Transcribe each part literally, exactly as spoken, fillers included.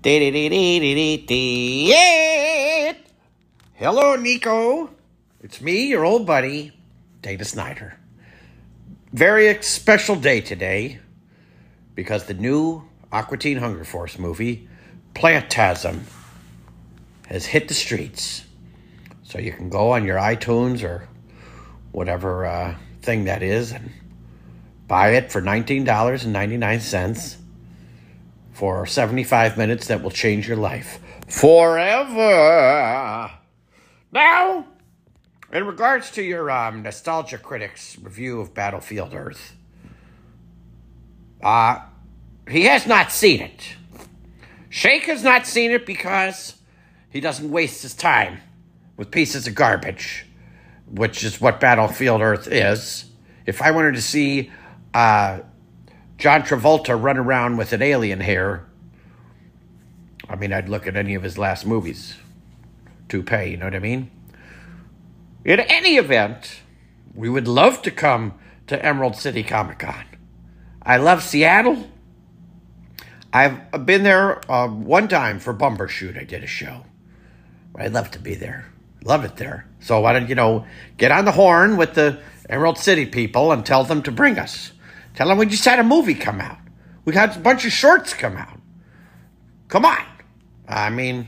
Yeah. Hello, Nico. It's me, your old buddy, Dana Snyder. Very special day today because the new Aqua Teen Hunger Force movie, Plantasm, has hit the streets. So you can go on your iTunes or whatever uh, thing that is and buy it for nineteen dollars and ninety-nine cents for seventy-five minutes that will change your life forever. Now, in regards to your um, Nostalgia Critic's review of Battlefield Earth, uh, he has not seen it. Shake has not seen it because he doesn't waste his time with pieces of garbage, which is what Battlefield Earth is. If I wanted to see uh, John Travolta run around with an alien hair, I mean, I'd look at any of his last movies. Toupee, you know what I mean? In any event, we would love to come to Emerald City Comic Con. I love Seattle. I've been there uh, one time for Bumbershoot. I did a show. I'd love to be there. Love it there. So why don't you know, get on the horn with the Emerald City people and tell them to bring us. Tell them we just had a movie come out. We had a bunch of shorts come out. Come on. I mean,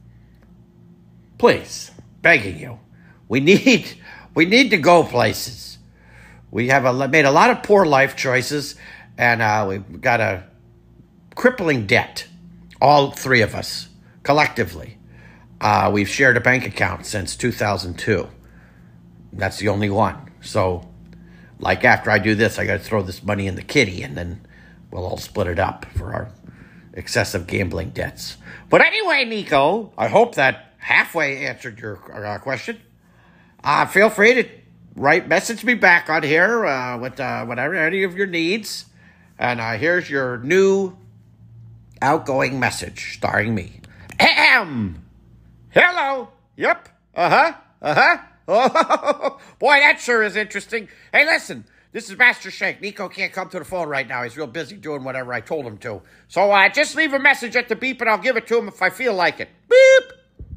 please, begging you. We need, we need to go places. We have a, made a lot of poor life choices, and uh, we've got a crippling debt, all three of us, collectively. Uh, we've shared a bank account since two thousand two. That's the only one. So, like after I do this, I got to throw this money in the kitty, and then we'll all split it up for our excessive gambling debts. But anyway, Nico, I hope that halfway answered your uh, question. Uh, feel free to write, message me back on here uh, with uh, whatever, any of your needs. And uh, here's your new outgoing message starring me. Ahem. Hello. Yep. Uh-huh. Uh-huh. Oh, boy, that sure is interesting. Hey, listen, this is Master Shake. Nico can't come to the phone right now. He's real busy doing whatever I told him to. So uh, just leave a message at the beep, and I'll give it to him if I feel like it. Beep.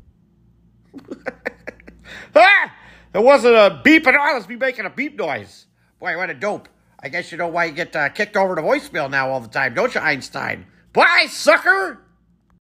Ah, it wasn't a beep at all. It's me making a beep noise. Boy, what a dope. I guess you know why you get uh, kicked over to voicemail now all the time, don't you, Einstein? Bye, sucker.